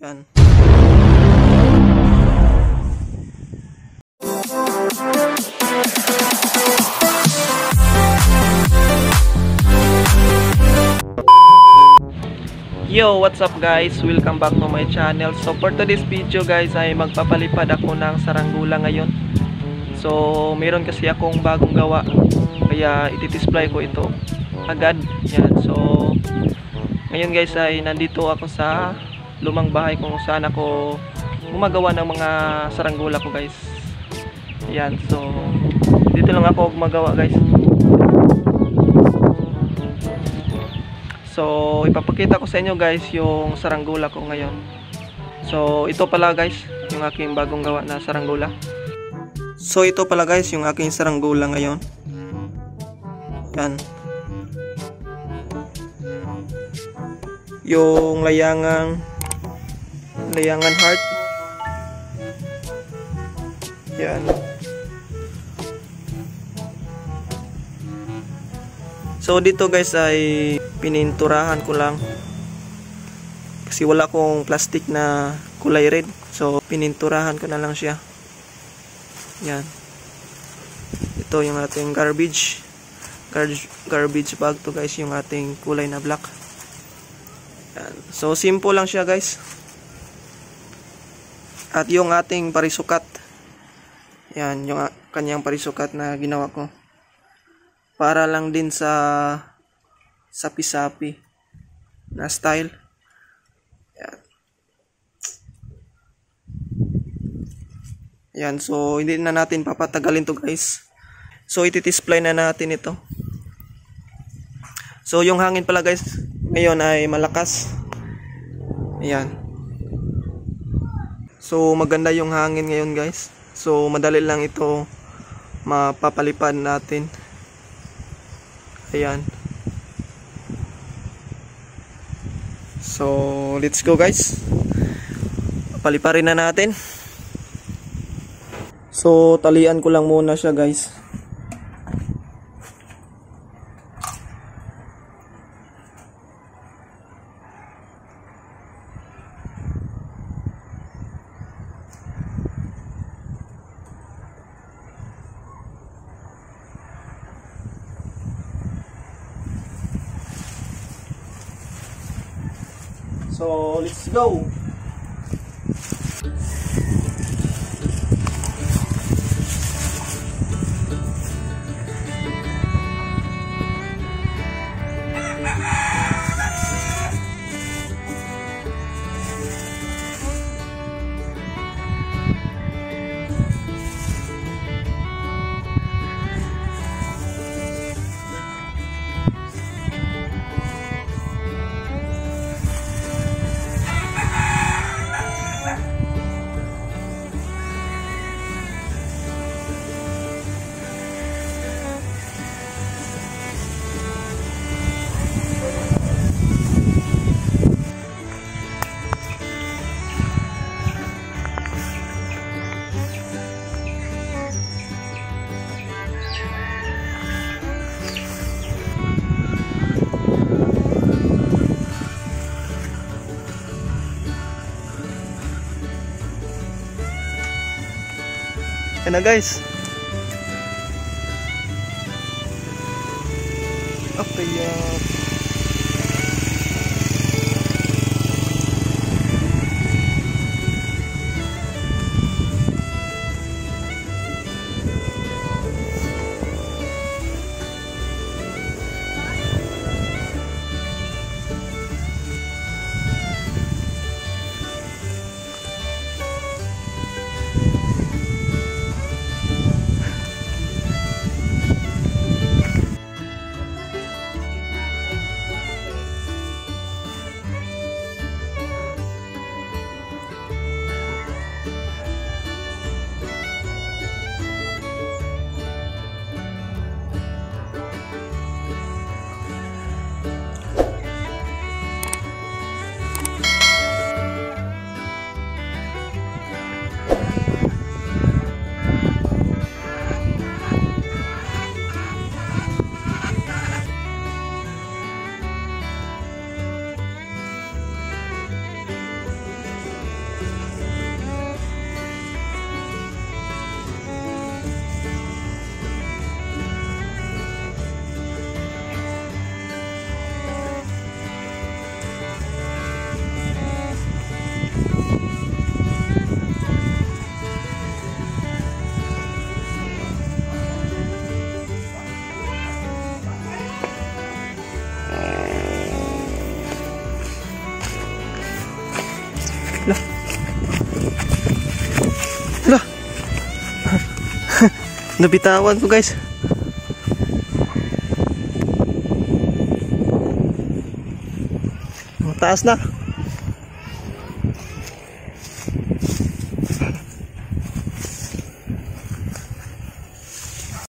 Yan. Yo, what's up guys? Welcome back to my channel. So for today's video guys ay magpapalipad ako ng saranggula ngayon. So meron kasi akong bagong gawa, kaya iti-display ko ito agad. Yan. So ngayon guys ay nandito ako sa lumang bahay kung saan ako gumagawa ng mga saranggula ko guys. Yan. So dito lang ako gumagawa guys. So ipapakita ko sa inyo guys yung saranggula ko ngayon. So ito pala guys yung aking bagong gawa na saranggula. So ito pala guys yung aking saranggula ngayon. Yan. Yung layangan heart. Yan. So dito guys ay pininturahan ko lang kasi wala akong plastic na kulay red, so pininturahan ko na lang siya. Yan. Ito yung ating garbage bag to guys, yung ating kulay na black. Yan. So simple lang siya guys. At yung ating parisukat, yan yung kanyang parisukat na ginawa ko para lang din sa sapi-sapi na style. Yan. Yan, so hindi na natin papatagalin to guys. So iti-display na natin ito. So yung hangin pala guys ngayon ay malakas. Ayan. So maganda yung hangin ngayon guys. So madali lang ito mapapalipad natin. Ayan. So let's go guys. Paliparin na natin. So talian ko lang muna siya guys. So let's go. Yan na guys. Okay, Nabitawan ko guys. Taas na.